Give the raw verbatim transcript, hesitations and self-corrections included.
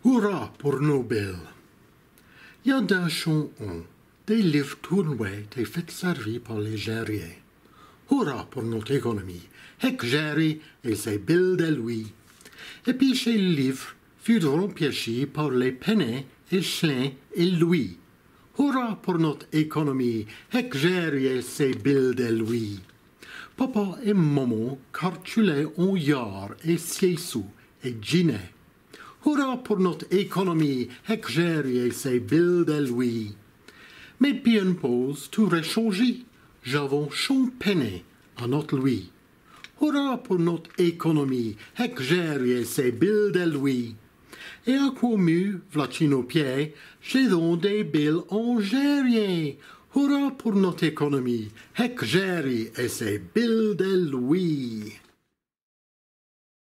Hurrah pour Nobel! Il y a d'un champ des livres tournés et faits servis par les guerriers. Hurrah pour notre économie! Hec Jerry et ses billes de Louis. Et puis ces livres furent remplacés par les pennets et chelins et louis. Hurrah pour notre économie! Hec Jerry et ses billes de Louis. Papa et maman cartulaient en yard et six-sous et dînaient. Hurrah pour notre économie, hec Jerry et ses billes de Louis. Mais puis une pause, tout aurait changé. J'avais champagné à notre Louis. Hurrah pour notre économie, hec Jerry et ses billes de Louis. Et à quoi mieux, v'là-t-il nos pieds, j'ai donc des billes en Jerry. Hurrah pour notre économie, hec Jerry et ses billes de Louis.